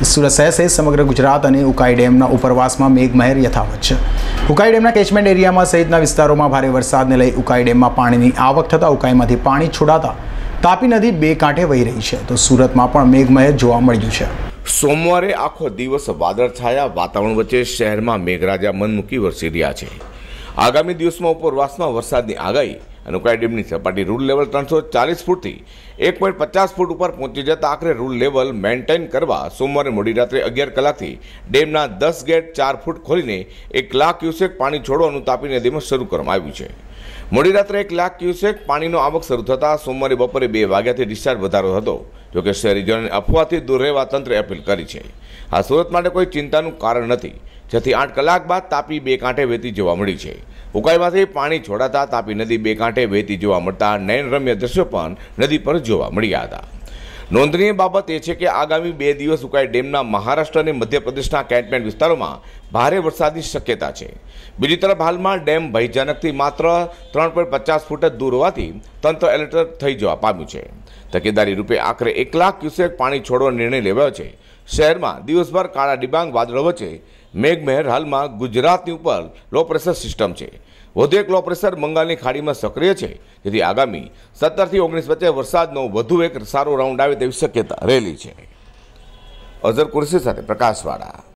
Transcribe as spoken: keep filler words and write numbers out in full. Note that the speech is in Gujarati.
સુરત શહેર સહિત સમગ્ર ગુજરાત અને ઉકાઈ ડેમના ઉપરવાસમાં મેઘમહેર યથાવત છે। ઉકાઈ ડેમના કેચમેન્ટ એરિયામાં સહિતના વિસ્તારોમાં ભારે વરસાદને લઈ ઉકાઈ ડેમમાં પાણીની આવક થતાં ઉકાઈમાંથી પાણી છોડાતા તાપી નદી બે કાંઠે વહી રહી છે, તો સુરતમાં પણ મેઘમહેર જોવા મળ્યું છે। સોમવારે આખો દિવસ વાદળછાયા વાતાવરણ વચ્ચે શહેરમાં મેઘરાજા મન મૂકી વરસી રહ્યા છે। આગામી દિવસમાં ઉપરવાસમાં વરસાદની આગાહી અને ઉકાઈ ડેમની સપાટી રૂલ લેવલ ત્રણસો ચાલીસ ફૂટથી એક પોઈન્ટ પચાસ ફૂટ ઉપર પહોંચી જતા આખરે રૂલ લેવલ મેન્ટેન કરવા સોમવારે મોડી રાત્રે અગિયાર કલાકથી ડેમના દસ ગેટ ચાર ફૂટ ખોલીને એક લાખ ક્યુસેક પાણી છોડવાનું તાપી નદીમાં શરૂ કરવામાં આવ્યું છે। મોડી રાત્રે એક લાખ ક્યુસેક પાણીનો આવક શરૂ થતાં સોમવારે બપોરે બે વાગ્યાથી ડિસ્ચાર્જ વધારો હતો, જોકે શહેરીજનોને અફવાથી દૂર રહેવા તંત્રે અપીલ કરી છે। આ સુરત માટે કોઈ ચિંતાનું કારણ નથી, જેથી આઠ કલાક બાદ તાપી બે કાંઠે વહેતી જોવા મળી છે। ઉકાઈમાંથી પાણી છોડાતા તાપી નદી બે કાંઠે વહેતી જોવા મળતા નયનરમ્ય દ્રશ્યો પણ નદી પર જોવા મળ્યા હતા। નોંધનીય બાબત એ છે કે આગામી બે દિવસ ઉકાઈ ડેમના મહારાષ્ટ્ર અને મધ્યપ્રદેશના કેન્ટમેન્ટ વિસ્તારોમાં ભારે વરસાદની શક્યતા છે। બીજી તરફ હાલમાં ડેમ ભયજનકથી માત્ર ત્રણ પોઈન્ટ પચાસ ફૂટ જ દૂર હોવાથી તંત્ર એલર્ટ થઈ જવા પામ્યું છે। તકેદારી રૂપે આખરે એક લાખ ક્યુસેક પાણી છોડવાનો નિર્ણય લેવાયો છે। શહેરમાં દિવસભર કાળા ડિબાંગ વાદળો વચ્ચે મેઘમહેર હાલમાં ગુજરાતની ઉપર લો પ્રેશર સિસ્ટમ છે। વધુ એક લો પ્રેશર બંગાળની ખાડીમાં સક્રિય છે, જેથી આગામી સત્તરથી ઓગણીસ વચ્ચે વરસાદનો વધુ એક સારો રાઉન્ડ આવે તેવી શક્યતા રહેલી છે। અઝર કુરેશી સાથે પ્રકાશવાળા।